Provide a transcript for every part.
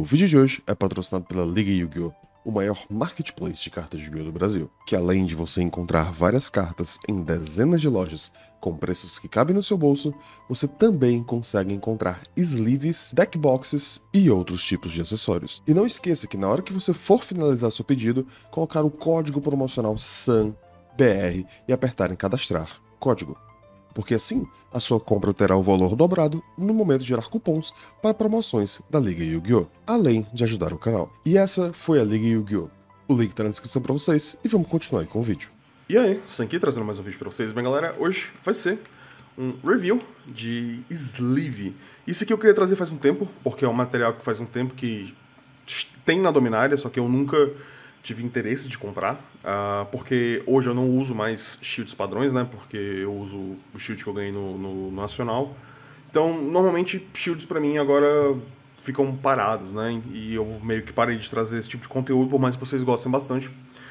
O vídeo de hoje é patrocinado pela Liga Yu-Gi-Oh!, o maior marketplace de cartas de Yu-Gi-Oh! Do Brasil, que além de você encontrar várias cartas em dezenas de lojas com preços que cabem no seu bolso, você também consegue encontrar sleeves, deckboxes e outros tipos de acessórios. E não esqueça que na hora que você for finalizar seu pedido, colocar o código promocional SAMBR e apertar em cadastrar código, porque assim a sua compra terá o valor dobrado no momento de gerar cupons para promoções da Liga Yu-Gi-Oh!, além de ajudar o canal. E essa foi a Liga Yu-Gi-Oh!. O link tá na descrição para vocês e vamos continuar aí com o vídeo. E aí, Sanki trazendo mais um vídeo para vocês. Bem, galera, hoje vai ser um review de sleeve. Isso aqui eu queria trazer faz um tempo, porque é um material que faz um tempo que tem na Dominária, só que eu nunca tive interesse de comprar, porque hoje eu não uso mais shields padrões, né, porque eu uso o shield que eu ganhei no Nacional. Então, normalmente, shields pra mim agora ficam parados, né, e eu meio que parei de trazer esse tipo de conteúdo, por mais que vocês gostem bastante.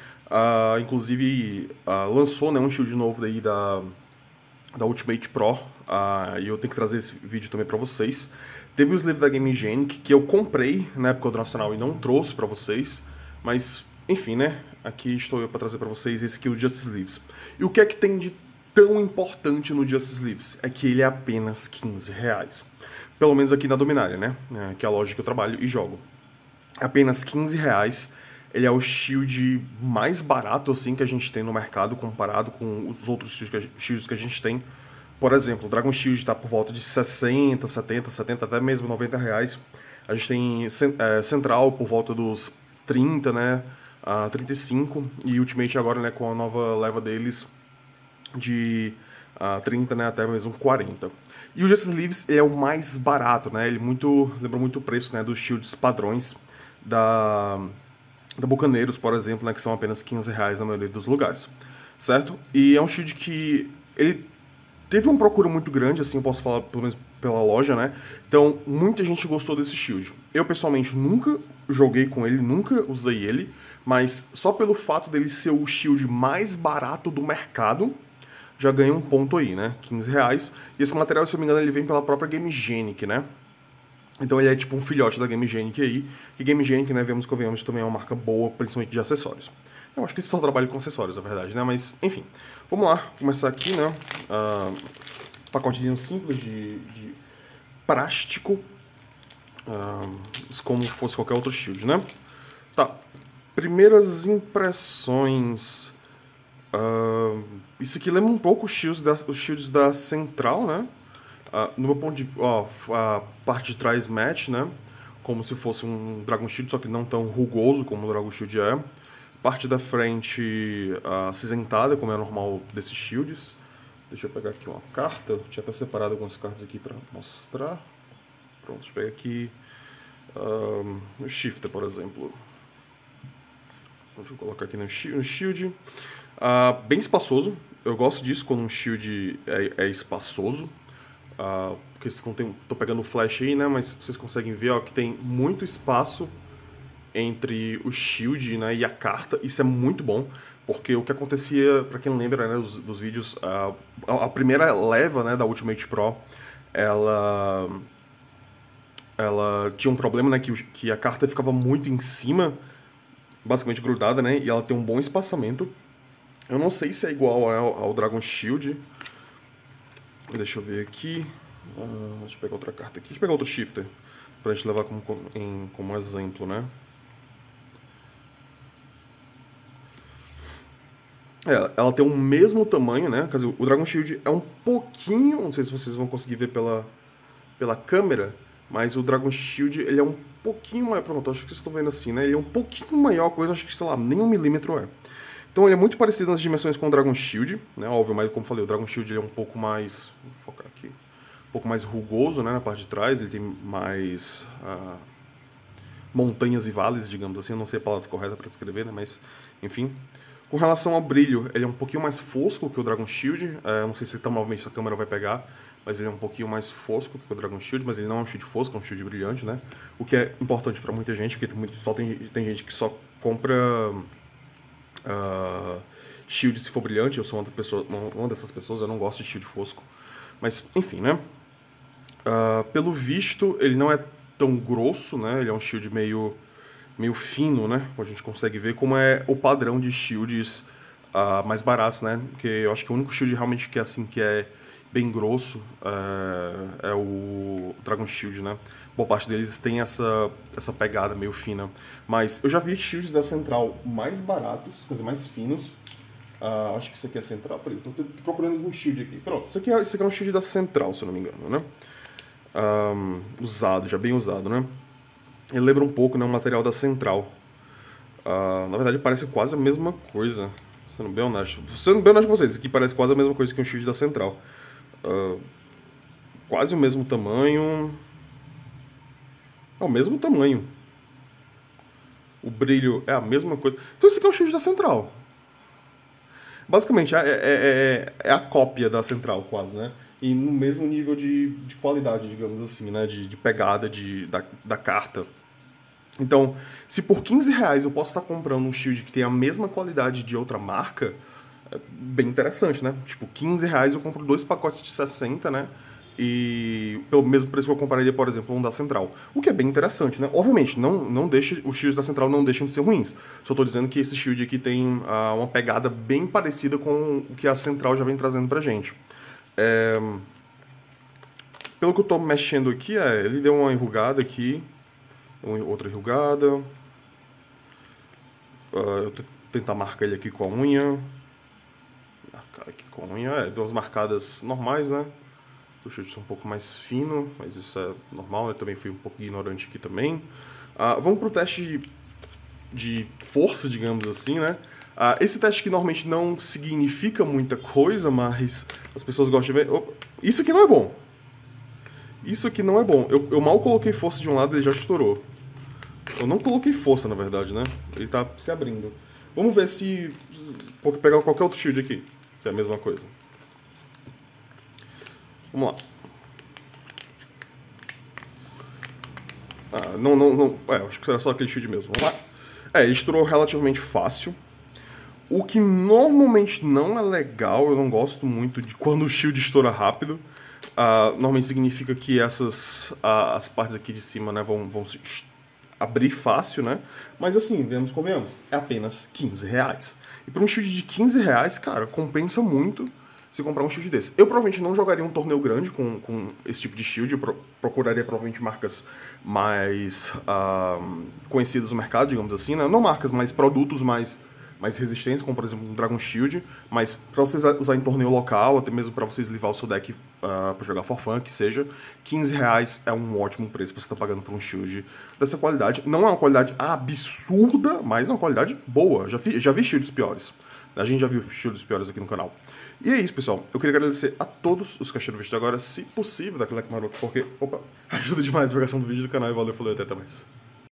Inclusive, lançou, né, um shield novo daí da Ultimate Pro, e eu tenho que trazer esse vídeo também pra vocês. Teve o sleeve da Game Genic, que eu comprei na época do Nacional e não trouxe pra vocês, mas enfim, né, aqui estou eu pra trazer pra vocês esse aqui, o Justice Sleeves. E o que é que tem de tão importante no Justice Sleeves? É que ele é apenas R$15. Pelo menos aqui na Dominária, né, que é a loja que eu trabalho e jogo. Apenas R$15. Ele é o shield mais barato assim que a gente tem no mercado comparado com os outros shields que a gente tem. Por exemplo, o Dragon Shield está por volta de 60, 70, 70, até mesmo R$90. A gente tem Central por volta dos 30, né, 35, e Ultimate agora, né, com a nova leva deles de 30, né, até mesmo 40. E o Justice Sleeves é o mais barato, né, ele lembra muito o preço, né, dos shields padrões da Bucaneiros, por exemplo, né, que são apenas R$15 na maioria dos lugares, certo? E é um shield que ele teve uma procura muito grande, assim, eu posso falar pelo menos pela loja, né? Então, muita gente gostou desse shield. Eu, pessoalmente, nunca joguei com ele, nunca usei ele, mas só pelo fato dele ser o shield mais barato do mercado, já ganha um ponto aí, né? R$15. E esse material, se eu não me engano, ele vem pela própria Game Genic, né? Então ele é tipo um filhote da Game Genic aí. E Game Genic, né, vemos que convenhamos, também é uma marca boa, principalmente de acessórios. Eu acho que eles só trabalham com acessórios, na verdade, né? Mas, enfim. Vamos lá, começar aqui, né? Pacotezinho simples de plástico. Como se fosse qualquer outro shield, né? Tá. Primeiras impressões. Isso aqui lembra um pouco os shields da Central, né? No meu ponto de vista, a parte de trás match, né? Como se fosse um Dragon Shield, só que não tão rugoso como o Dragon Shield é. Parte da frente acinzentada, como é normal desses shields. Deixa eu pegar aqui uma carta. Eu tinha até separado algumas cartas aqui para mostrar. Pronto, deixa eu pegar aqui o Shifter, por exemplo. Deixa eu colocar aqui no shield. Bem espaçoso. Eu gosto disso quando um shield é espaçoso. Porque vocês não tô pegando o flash aí, né? Mas vocês conseguem ver, ó, que tem muito espaço entre o shield, né, e a carta. Isso é muito bom, porque o que acontecia, pra quem lembra, né, dos vídeos, a primeira leva, né, da Ultimate Pro, ela tinha um problema, né, que a carta ficava muito em cima, basicamente grudada, né, e ela tem um bom espaçamento. Eu não sei se é igual ao Dragon Shield. Deixa eu ver aqui. Deixa eu pegar outra carta aqui. Deixa eu pegar outro Shifter, pra gente levar como exemplo, né. Ela tem o mesmo tamanho, né? Quer dizer, o Dragon Shield é um pouquinho... Não sei se vocês vão conseguir ver pela câmera, mas o Dragon Shield, ele é um pouquinho maior. Pronto, acho que vocês estão vendo assim, né? Ele é um pouquinho maior, coisa, acho que, sei lá, nem 1 milímetro é. Então ele é muito parecido nas dimensões com o Dragon Shield, né? Óbvio, mas como eu falei, o Dragon Shield ele é um pouco mais... Vou focar aqui. Um pouco mais rugoso, né? Na parte de trás, ele tem mais... montanhas e vales, digamos assim. Eu não sei a palavra correta para descrever, né? Mas, enfim... Com relação ao brilho, ele é um pouquinho mais fosco que o Dragon Shield. Não sei se tão novamente a câmera vai pegar, mas ele é um pouquinho mais fosco que o Dragon Shield, mas ele não é um shield fosco, é um shield brilhante, né? O que é importante para muita gente, porque tem gente que só compra shield se for brilhante. Eu sou uma dessas pessoas, eu não gosto de shield fosco. Mas, enfim, né? Pelo visto, ele não é tão grosso, né? Ele é um shield meio fino, né? Como a gente consegue ver, como é o padrão de shields mais baratos, né? Porque eu acho que o único shield realmente que é assim, que é bem grosso, é o Dragon Shield, né? Boa parte deles tem essa pegada meio fina. Mas eu já vi shields da Central mais baratos, quer dizer, mais finos. Acho que isso aqui é Central. Peraí, tô procurando algum shield aqui. Pronto, isso aqui é um shield da Central, se eu não me engano, né? Usado, já bem usado, né? Ele lembra um pouco, né, o material da Central. Na verdade, parece quase a mesma coisa. Sendo bem honesto com vocês, isso aqui parece quase a mesma coisa que um shield da Central. Quase o mesmo tamanho. É o mesmo tamanho. O brilho é a mesma coisa. Então esse aqui é o shield da Central. Basicamente, é a cópia da Central, quase, né? E no mesmo nível de qualidade, digamos assim, né? De pegada da carta. Então, se por R$15 eu posso estar comprando um shield que tem a mesma qualidade de outra marca, é bem interessante, né? Tipo, R$15 eu compro 2 pacotes de 60, né? E pelo mesmo preço que eu compraria, por exemplo, um da Central. O que é bem interessante, né? Obviamente, não deixa, os shields da Central não deixam de ser ruins. Só tô dizendo que esse shield aqui tem uma pegada bem parecida com o que a Central já vem trazendo pra gente. Pelo que eu tô mexendo aqui, ele deu uma enrugada aqui. Outra enrugada. Eu vou tentar marcar ele aqui com a unha. Marcar aqui com a unha. Deu umas marcadas normais, né? O chute um pouco mais fino, mas isso é normal. Eu também fui um pouco ignorante aqui também. Vamos pro teste de força, digamos assim, né? Esse teste que normalmente não significa muita coisa, mas as pessoas gostam de ver. Opa, isso aqui não é bom. Isso aqui não é bom. Eu mal coloquei força de um lado e ele já estourou. Eu não coloquei força, na verdade, né? Ele tá se abrindo. Vamos ver se... Vou pegar qualquer outro shield aqui. Se é a mesma coisa. Vamos lá. Não. Acho que era só aquele shield mesmo. Vamos lá. Ele estourou relativamente fácil. O que normalmente não é legal, eu não gosto muito de quando o shield estoura rápido. Normalmente significa que as partes aqui de cima, né, vão se abrir fácil, né? Mas assim, convenhamos, é apenas R$15. E para um shield de R$15, cara, compensa muito se comprar um shield desse. Eu provavelmente não jogaria um torneio grande com esse tipo de shield, eu procuraria provavelmente marcas mais conhecidas no mercado, digamos assim, né? Não marcas, mas produtos mais resistentes, como por exemplo um Dragon Shield, mas para vocês usar em torneio local, até mesmo para vocês levar o seu deck para jogar for fun, que seja, R$15 é um ótimo preço para você estar pagando por um shield dessa qualidade. Não é uma qualidade absurda, mas é uma qualidade boa. Já vi shields piores. A gente já viu shields piores aqui no canal. E é isso, pessoal. Eu queria agradecer a todos os que assistiram o vídeo até agora, se possível, daquele like maroto, porque, ajuda demais a divulgação do vídeo do canal. E valeu, falou, até mais.